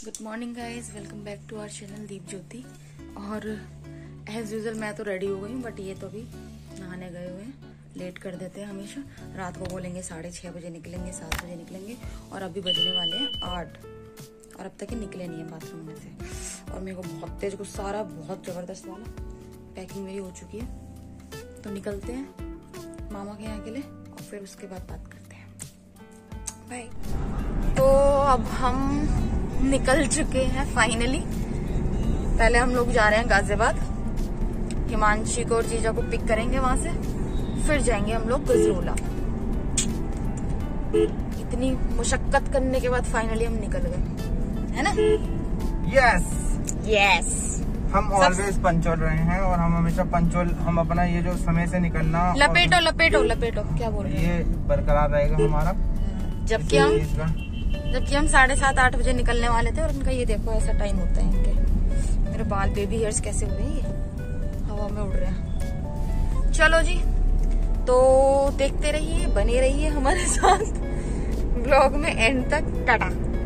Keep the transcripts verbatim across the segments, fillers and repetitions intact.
Good morning guys, welcome back to our channel Deep Jyoti. और as usual मैं तो ready हो गई हूँ, बट ये तो अभी नहाने गए हुए हैं। लेट कर देते हैं हमेशा, रात को बोलेंगे साढ़े छः बजे निकलेंगे, सात बजे निकलेंगे, और अभी बजने वाले हैं आठ और अब तक ये निकले नहीं है बाथरूम में से। और मेरे को बहुत तेज गुस्सा आ रहा है, बहुत ज़बरदस्त वाला। पैकिंग मेरी हो चुकी है, तो निकलते हैं मामा के यहाँ के लिए और फिर उसके बाद बात करते हैं। बाय। तो अब हम निकल चुके हैं फाइनली। पहले हम लोग जा रहे हैं गाजियाबाद, हिमांशी को और जीजा को पिक करेंगे वहां से, फिर जाएंगे हम लोग गजरोला। इतनी मुशक्कत करने के बाद फाइनली हम निकल गए, है ना? Yes yes. हम ऑलवेज पंचुअल रहे हैं और हम हमेशा पंचुअल, हम अपना ये जो समय से निकलना लपेटो लपेटो लपेटो क्या बोल रहे हैं, ये बरकरार रहेगा हमारा। जबकि हम जबकि हम साढ़े सात आठ बजे निकलने वाले थे और उनका ये देखो ऐसा टाइम होता है इनके। मेरे बाल बेबी हेयर्स कैसे हो रहे हैं, ये हवा में उड़ रहे हैं। चलो जी, तो देखते रहिए, बने रहिए हमारे साथ ब्लॉग में एंड तक। टाटा।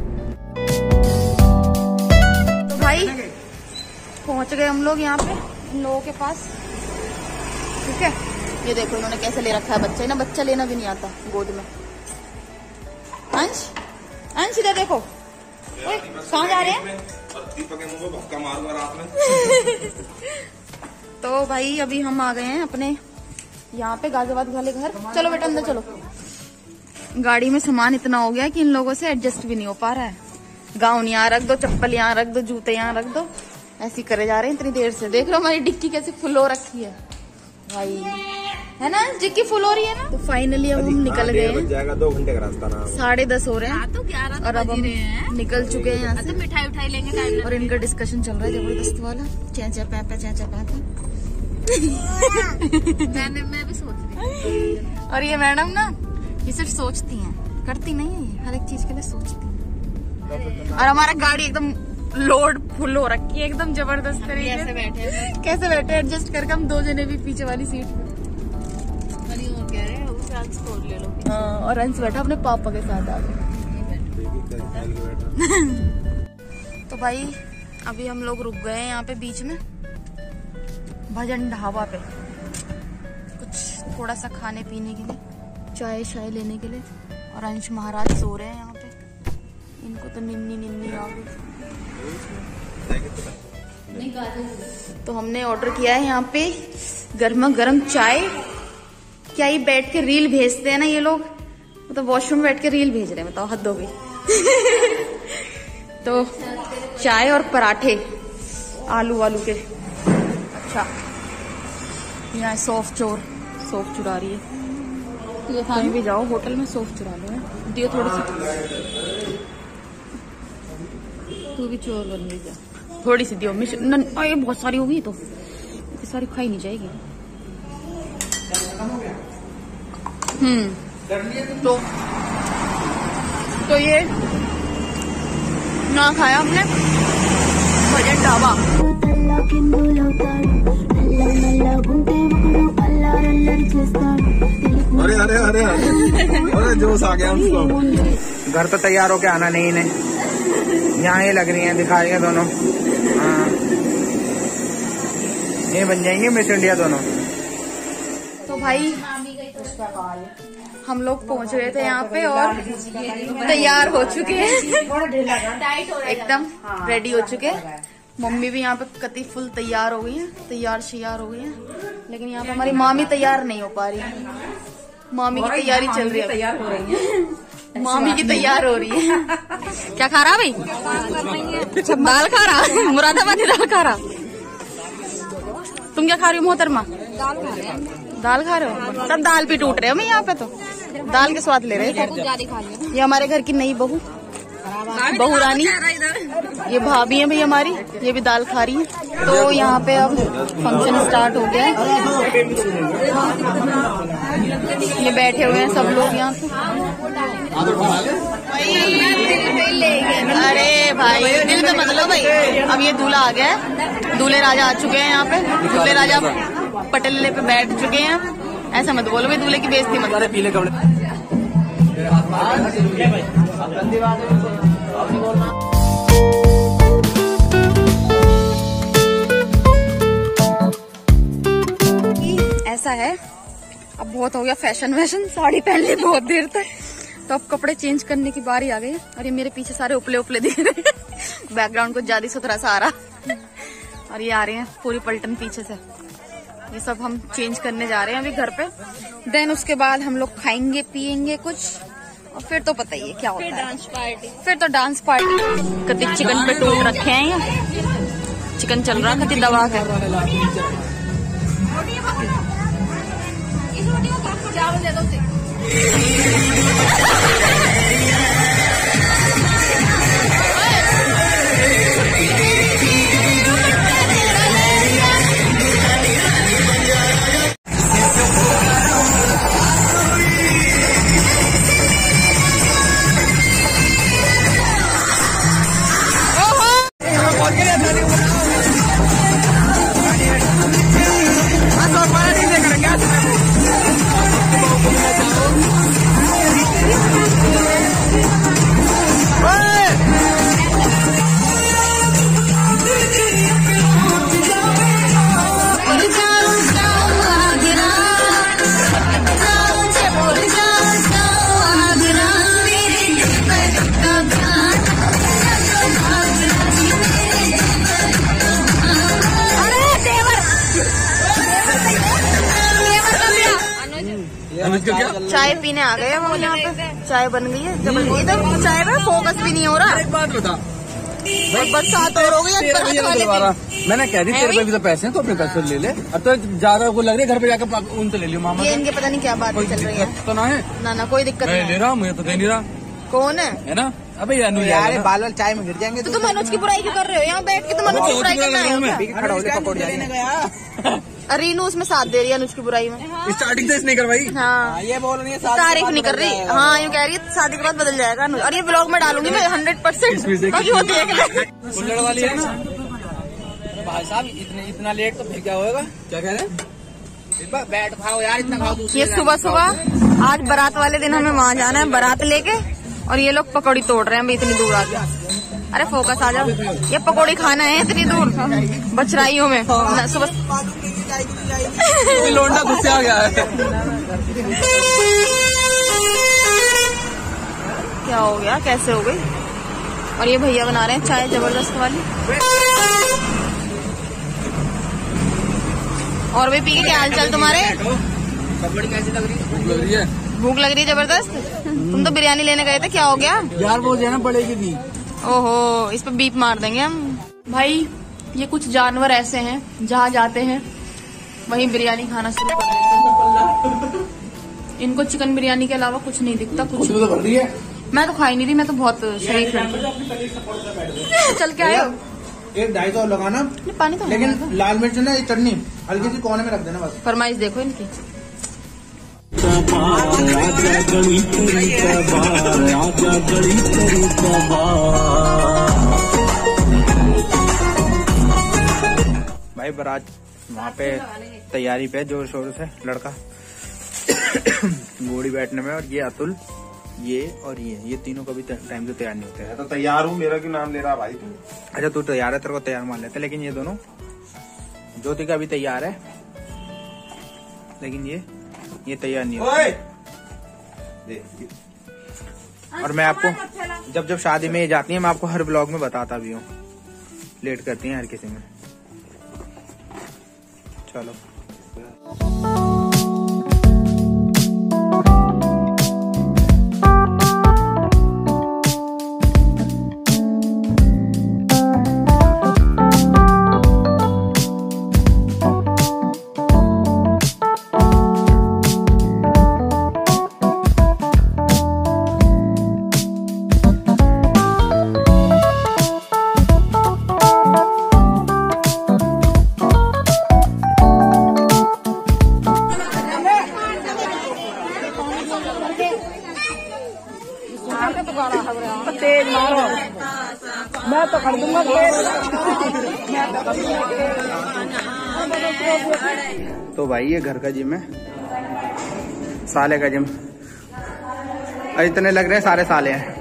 तो भाई पहुंच गए हम लोग यहाँ पे इन लोगों के पास, ठीक है। ये देखो इन्होंने कैसे ले रखा है बच्चा, ना बच्चा लेना भी नहीं आता गोद में। अंश अंश इधर देखो, कहाँ जा रहे हैं? भक्का मारूंगा रात में। तो भाई अभी हम आ गए हैं अपने यहाँ पे गाजियाबाद वाले घर। चलो बेटा अंदर चलो। गाड़ी में सामान इतना हो गया कि इन लोगों से एडजस्ट भी नहीं हो पा रहा है। गाउन यहाँ रख दो, चप्पल यहाँ रख दो, जूते यहाँ रख दो, ऐसे करे जा रहे हैं इतनी देर से। देख लो हमारी डिक्की कैसे फुल हो रखी है भाई, है ना? डिक्की फुल हो रही है ना। तो फाइनली अब हम निकल गए हैं, दो घंटे का रास्ता ना, साढ़े दस हो रहे हैं तो ग्यारह और अब हम निकल चुके हैं यहाँ से। मिठाई उठाई लेंगे और इनका डिस्कशन चल रहा है जबरदस्त वाला, चैचा पैपा चैचा पैपा। मैंने मैं भी सोच रही। और ये मैडम ना, ये सिर्फ सोचती हैं, करती नहीं है, ये हर एक चीज के लिए सोचती है। और हमारा गाड़ी एकदम लोड फुल हो रखी है, एकदम जबरदस्त तरीके से। बैठे कैसे बैठे एडजस्ट करके हम दो जने भी पीछे वाली सीट पे। ले लो। हाँ, और अंश बैठा अपने पापा के साथ आगे। तो भाई अभी हम लोग रुक गए हैं यहाँ पे बीच में भजन ढाबा पे, कुछ थोड़ा सा खाने पीने के लिए, चाय शाय लेने के लिए। और अंश महाराज सो रहे हैं यहाँ पे, इनको तो निन्नी निन्नी आ गई। तो हमने ऑर्डर किया है यहाँ पे गर्मा गर्म चाय। क्या ये बैठ के रील भेजते हैं ना ये लोग, मतलब वॉशरूम में बैठ के रील भेज रहे हैं, बताओ हद हो गई। तो चाय और पराठे आलू वालू के। अच्छा यहाँ सौफ चोर सौफ चुरा रही है। कहीं भी जाओ होटल में सौफ चुरा लो, है दियो थोड़ी सी, तू भी चोर बन गई जा, थोड़ी सी दियो। मिश न, ये बहुत सारी होगी तो ये सारी खाई नहीं जाएगी। हम्म तो तो ये ना खाया हमने भजन ढाबा। अरे अरे अरे अरे जोश आ गया हमको। घर तो तैयार होके आना नहीं इन्हें, यहाँ ही लग रही हैं, दिखा रही हैं दोनों। हाँ ये बन जाएंगे मिस इंडिया दोनों। तो भाई हम लोग पहुंच गए थे यहाँ पे और तैयार हो चुके हैं, एकदम रेडी हो चुके हैं। मम्मी भी यहाँ पे कति फुल तैयार हो गई है, तैयार शियार हो गई है। लेकिन यहाँ पे हमारी मामी तैयार नहीं हो पा रही है, मामी की तैयारी चल रही है, तैयार हो रही है, मामी की तैयार हो रही है। क्या खा रहा भाई? दाल खा रहा, मुरादाबादी दाल खा रहा। तुम क्या खा रही हो मोहतरमा? दाल खा रहे हो? सब दाल भी टूट रहे हो मैं यहाँ पे, तो दाल के स्वाद ले रहे थे। ये हमारे घर की नई बहू बहू रानी, ये भाभी है भाई हमारी, ये भी दाल खा रही है। तो यहाँ पे अब फंक्शन स्टार्ट हो गया है, ये बैठे हुए हैं सब लोग यहाँ पे। अरे भाई दिल में मतलब भाई, अब ये दूल्हा आ गया है, दूल्हे राजा आ चुके हैं यहाँ पे। दूल्हे राजा पटेले पे बैठ चुके हैं। ऐसा मत बोलो भाई, दूल्हे की बेइज्जती मत करो। पीले कपड़े बहुत हो गया फैशन वैशन, साड़ी पहन ली बहुत देर तक, तो अब कपड़े चेंज करने की बारी आ गई है। और ये मेरे पीछे सारे उपले उपले दिख रहे हैं बैकग्राउंड को ज्यादा सुथरा सा आ रहा और ये आ रही है पूरी पलटन पीछे से। ये सब हम चेंज करने जा रहे हैं अभी घर पे। देन उसके बाद हम लोग खाएंगे पियेंगे कुछ और फिर तो पता ही है क्या होता है, डांस पार्टी। फिर तो डांस पार्टी। कति चिकन पे टूट रखे हैं, ये चिकन चल रहा है कति दबा के। चाय पीने आ गए वो, यहाँ पे चाय बन गई है जबरदस्ती। तो चाय में फोकस भी नहीं हो रहा। एक बात बता भाई बरसात और हो गई, मैंने कह दी तेरे पे भी तो पैसे हैं तो अपने पैसे ले ले। अब तो ज्यादा को लग रही है घर पे जाकर उन तो ले लियो मामा। ये इनके पता नहीं क्या बात चल रही है। तो ना है ना ना कोई दिक्कत नहीं ले रहा, मुझे तो दे नहीं रहा। कौन है है ना? अबे यार बाल वाल चाय में गिर जाएंगे। तो तुम मनोज की बुराई क्यों कर रहे हो? यहाँ बैठ के तुम मनोज की बुराई करना है। रीनू उसमें साथ दे रही है अनुज की बुराई में। स्टार्टिंग से इसने करवाई। हाँ ये बोल रही है तारीफ नहीं कर रही। हाँ यूँ कह रही है शादी के बाद बदल जाएगा अनुज। और ये ब्लॉग में डालूंगी मैं हंड्रेड परसेंट वाली है ना। भाई साहब इतने इतना लेट तो फिर क्या होगा? क्या कह रहे हैं? बैठ खाओ यार, इतना खाओ। ये सुबह सुबह आज बारात वाले दिन हमें वहाँ जाना है बारात लेके, और ये लोग पकौड़ी तोड़ रहे हैं भाई इतनी दूर आके। अरे फोकस आ जाओ, ये पकौड़ी खाना है इतनी दूर बचराइयों में सुबह। लोंडा गुस्से आ गया है। क्या हो गया, कैसे हो गई? और ये भैया बना रहे हैं चाय जबरदस्त वाली। और भी पी के क्या हाल चाल तुम्हारे? कपड़ी कैसी लग रही है? भूख लग रही है। भूख लग रही है जबरदस्त। तुम तो बिरयानी लेने गए थे, क्या हो गया? यार वो जो है ना पड़ेगी नहीं। ओहो, इस पे बीप मार देंगे हम। भाई ये कुछ जानवर ऐसे हैं जहाँ जाते हैं वहीं बिरयानी खाना शुरू कर देते हैं। इनको चिकन बिरयानी के अलावा कुछ नहीं दिखता। कुछ तो भर रही है। मैं तो खाई नहीं रही, मैं तो बहुत शरीफ हूँ। चल के आए हो? एक ढाई सौ लगाना पानी तो, लेकिन लाल मिर्च ना ये चटनी हल्की सी कोने में रख देना बस। फरमाइश देखो इनकी। भाई बारात वहाँ पे तैयारी पे जोर शोर से लड़का घोड़ी बैठने में। और ये अतुल, ये और ये ये तीनों कभी टाइम से तैयार नहीं होते हैं। तो तैयार हूँ, मेरा क्यों नाम ले रहा भाई तू? अच्छा तू तैयार है, तेरे को तैयार मान लेते। लेकिन ये दोनों, ज्योति का भी तैयार है लेकिन ये ये तैयार नहीं होता। और मैं आपको जब जब शादी में ये जाती है मैं आपको हर ब्लॉग में बताता भी हूँ, लेट करती हैं हर किसी में। चलो तेज मारो, मैं तो कर दूंगा। तो भाई ये घर का जिम है, साले का जिम। और इतने लग रहे हैं सारे साले हैं।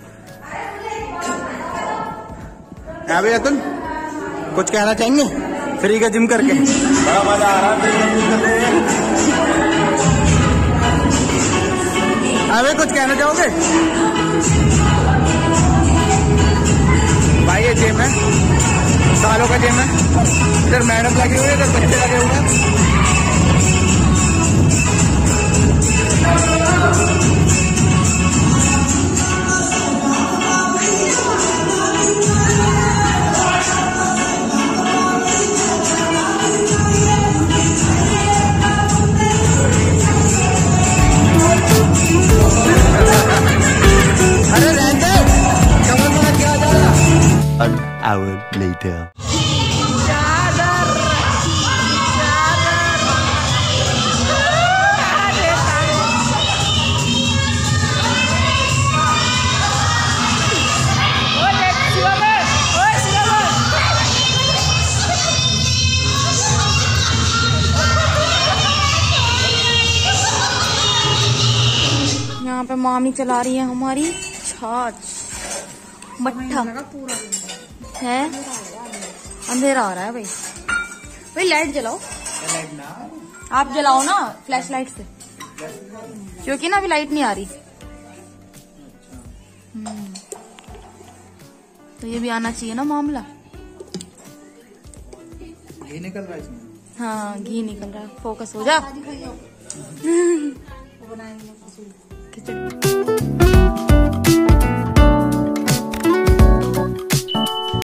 यहाँ भी अतुल कुछ कहना चाहेंगे? फ्री का जिम करके बड़ा मजा आ रहा है। अबे कुछ कहना चाहोगे भाई? ये जिम है, सालों का जिम है। इधर मैडम लगे हुए, इधर बच्चे लगे हुए हैं। An hour later. यहाँ पे मामी चला रही है हमारी छाछ मट्ठा है। अंधेरा आ रहा है भाई। भाई लाइट जलाओ, आप जलाओ ना फ्लैश लाइट से, क्योंकि ना अभी लाइट नहीं आ रही। हम्म तो ये भी आना चाहिए ना मामला। घी निकल रहा है इसमें। हाँ घी निकल रहा है, फोकस हो जा। खिचड़ी